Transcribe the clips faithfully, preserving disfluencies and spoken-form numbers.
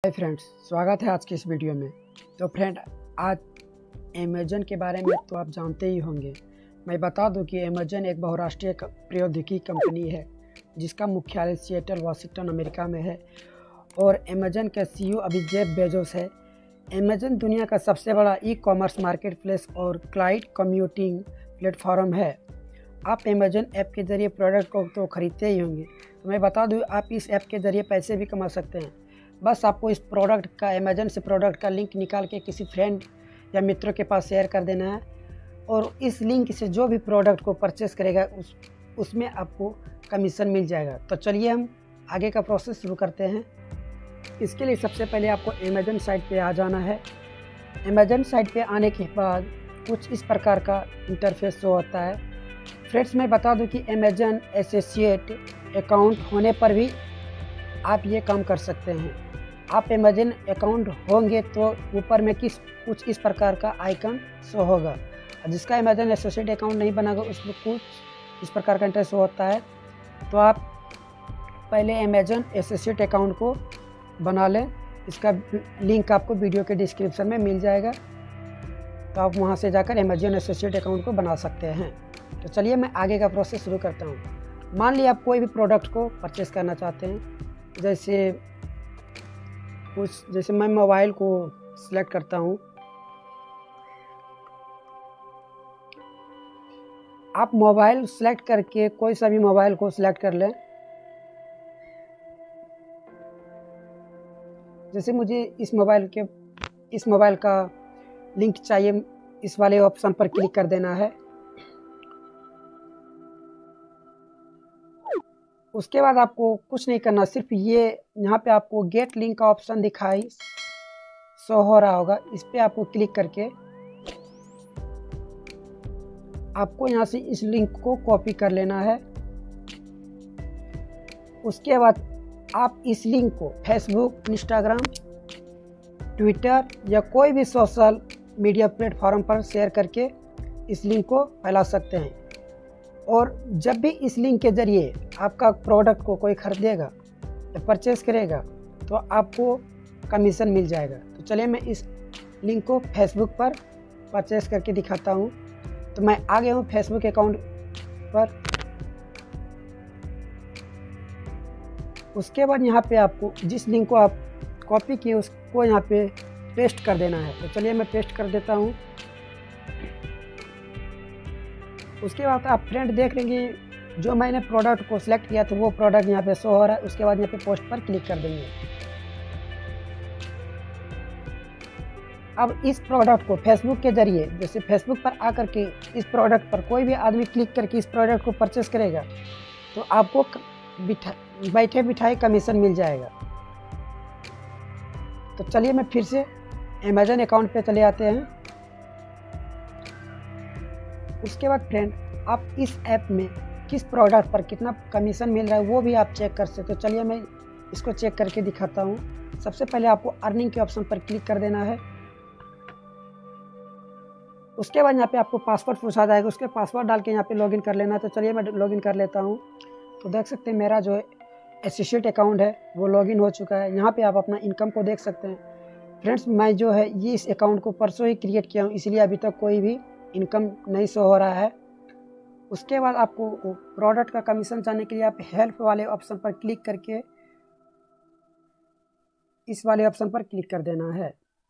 Hi friends, स्वागत है आज की इस वीडियो में। तो फ्रेंड, आज अमेज़न के बारे में तो आप जानते ही होंगे। मैं बता दूं कि अमेज़न एक बहुराष्ट्रीय प्रौद्योगिकी कंपनी है जिसका मुख्यालय सिएटल, वाशिंगटन, अमेरिका में है। और अमेज़न के सीईओ अभी जेफ बेजोस है। अमेज़न दुनिया का सबसे बड़ा ई कॉमर्स मार्केट प्लेस और क्लाउड कंप्यूटिंग प्लेटफॉर्म है। आप अमेज़न ऐप के ज़रिए प्रोडक्ट को तो खरीदते ही होंगे, तो मैं बता दूँ आप इस ऐप के ज़रिए पैसे भी कमा सकते हैं। बस आपको इस प्रोडक्ट का, अमेज़न से प्रोडक्ट का लिंक निकाल के किसी फ्रेंड या मित्रों के पास शेयर कर देना है, और इस लिंक से जो भी प्रोडक्ट को परचेस करेगा उस उसमें आपको कमीशन मिल जाएगा। तो चलिए हम आगे का प्रोसेस शुरू करते हैं। इसके लिए सबसे पहले आपको अमेज़न साइट पे आ जाना है। अमेज़न साइट पे आने के बाद कुछ इस प्रकार का इंटरफेस शो होता है। फ्रेंड्स, मैं बता दूं कि अमेज़न एसोसिएट अकाउंट होने पर भी आप ये काम कर सकते हैं। आप अमेज़न अकाउंट होंगे तो ऊपर में किस कुछ इस प्रकार का आइकन शो होगा। जिसका अमेज़न एसोसिएट अकाउंट नहीं बनागा उसमें कुछ इस प्रकार का इंटरफेस होता है। तो आप पहले अमेज़न एसोसिएट अकाउंट को बना लें। इसका लिंक आपको वीडियो के डिस्क्रिप्शन में मिल जाएगा, तो आप वहां से जाकर अमेज़न एसोसिएट अकाउंट को बना सकते हैं। तो चलिए मैं आगे का प्रोसेस शुरू करता हूँ। मान लिया आप कोई भी प्रोडक्ट को परचेस करना चाहते हैं, जैसे कुछ जैसे मैं मोबाइल को सिलेक्ट करता हूँ। आप मोबाइल सेलेक्ट करके कोई सा भी मोबाइल को सिलेक्ट कर लें। जैसे मुझे इस मोबाइल के इस मोबाइल का लिंक चाहिए, इस वाले ऑप्शन पर क्लिक कर देना है। उसके बाद आपको कुछ नहीं करना, सिर्फ ये यहाँ पे आपको गेट लिंक का ऑप्शन दिखाई शो हो रहा होगा। इस पे आपको क्लिक करके आपको यहाँ से इस लिंक को कॉपी कर लेना है। उसके बाद आप इस लिंक को फेसबुक, इंस्टाग्राम, ट्विटर या कोई भी सोशल मीडिया प्लेटफॉर्म पर शेयर करके इस लिंक को फैला सकते हैं। और जब भी इस लिंक के ज़रिए आपका प्रोडक्ट को कोई खरीदेगा या परचेस करेगा तो आपको कमीशन मिल जाएगा। तो चलिए मैं इस लिंक को फेसबुक पर परचेस करके दिखाता हूँ। तो मैं आ गया हूँ फेसबुक अकाउंट पर। उसके बाद यहाँ पे आपको जिस लिंक को आप कॉपी किए उसको यहाँ पे पेस्ट कर देना है। तो चलिए मैं पेस्ट कर देता हूँ। उसके बाद आप फ्रेंड देख लेंगे जो मैंने प्रोडक्ट को सिलेक्ट किया था वो प्रोडक्ट यहाँ पे शो हो रहा है। उसके बाद यहाँ पे पोस्ट पर क्लिक कर देंगे। अब इस प्रोडक्ट को फेसबुक के जरिए, जैसे फेसबुक पर आकर के इस प्रोडक्ट पर कोई भी आदमी क्लिक करके इस प्रोडक्ट को परचेस करेगा तो आपको बिठा बैठे बिठाए कमीशन मिल जाएगा। तो चलिए मैं फिर से अमेज़न अकाउंट पे चले आते हैं। उसके बाद फ्रेंड, आप इस ऐप में किस प्रोडक्ट पर कितना कमीशन मिल रहा है वो भी आप चेक कर सकते हो। चलिए मैं इसको चेक करके दिखाता हूँ। सबसे पहले आपको अर्निंग के ऑप्शन पर क्लिक कर देना है। उसके बाद यहाँ पे आपको पासवर्ड पूछा जाएगा, उसके पासवर्ड डाल के यहाँ पे लॉगिन कर लेना है। तो चलिए मैं लॉगिन कर लेता हूँ। तो देख सकते हैं मेरा जो एसोसिएट अकाउंट है वो लॉगिन हो चुका है। यहाँ पे आप अपना इनकम को देख सकते हैं। फ्रेंड्स, मैं जो है ये इस अकाउंट को परसों ही क्रिएट किया हूँ, इसलिए अभी तक कोई भी इनकम नहीं शो हो रहा है। उसके बाद आपको प्रोडक्ट का कमीशन जानने के लिए आप हेल्प वाले ऑप्शन पर क्लिक करके इस वाले ऑप्शन पर क्लिक कर देना है।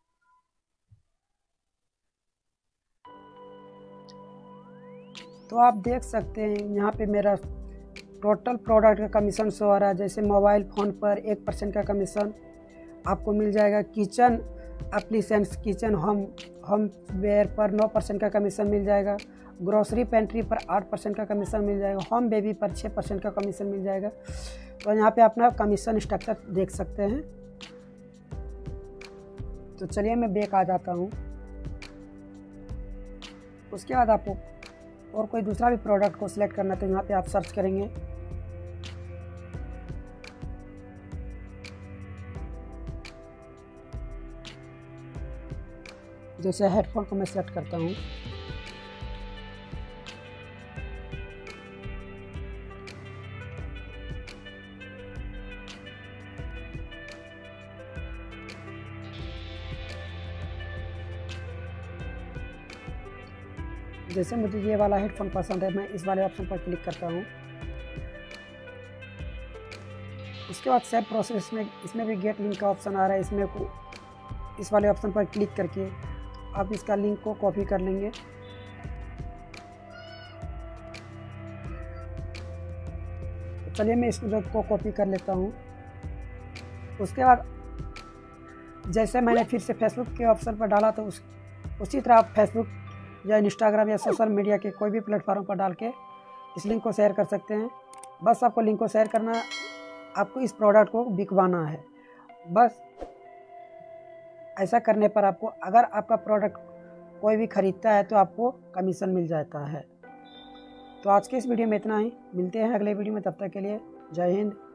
तो आप देख सकते हैं यहाँ पे मेरा टोटल प्रोडक्ट का कमीशन शो हो रहा है। जैसे मोबाइल फ़ोन पर एक परसेंट का कमीशन आपको मिल जाएगा। Kitchen appliances, kitchen home homeware पर नौ परसेंट का कमीशन मिल जाएगा। ग्रोसरी पेंट्री पर आठ परसेंट का कमीशन मिल जाएगा। होम बेबी पर छः परसेंट का कमीशन मिल जाएगा। तो यहाँ पे अपना कमीशन स्ट्रक्चर देख सकते हैं। तो चलिए मैं बैक आ जाता हूँ। उसके बाद आपको और कोई दूसरा भी प्रोडक्ट को सिलेक्ट करना है तो यहाँ पे आप सर्च करेंगे। जैसे हेडफोन को मैं सेलेक्ट करता हूँ। जैसे मुझे ये वाला हेडफोन पसंद है, मैं इस वाले ऑप्शन पर क्लिक करता हूँ। उसके बाद सेव प्रोसेस में इसमें भी गेट लिंक का ऑप्शन आ रहा है। इसमें को इस वाले ऑप्शन पर क्लिक करके आप इसका लिंक को कॉपी कर लेंगे। चलिए मैं इसको को कॉपी कर लेता हूँ। उसके बाद जैसे मैंने फिर से फेसबुक के ऑप्शन पर डाला, तो उस उसी तरह आप फेसबुक या इंस्टाग्राम या सोशल मीडिया के कोई भी प्लेटफॉर्म पर डाल के इस लिंक को शेयर कर सकते हैं। बस आपको लिंक को शेयर करना, आपको इस प्रोडक्ट को बिकवाना है। बस ऐसा करने पर आपको, अगर आपका प्रोडक्ट कोई भी ख़रीदता है तो आपको कमीशन मिल जाता है। तो आज के इस वीडियो में इतना ही। मिलते हैं अगले वीडियो में, तब तक के लिए जय हिंद।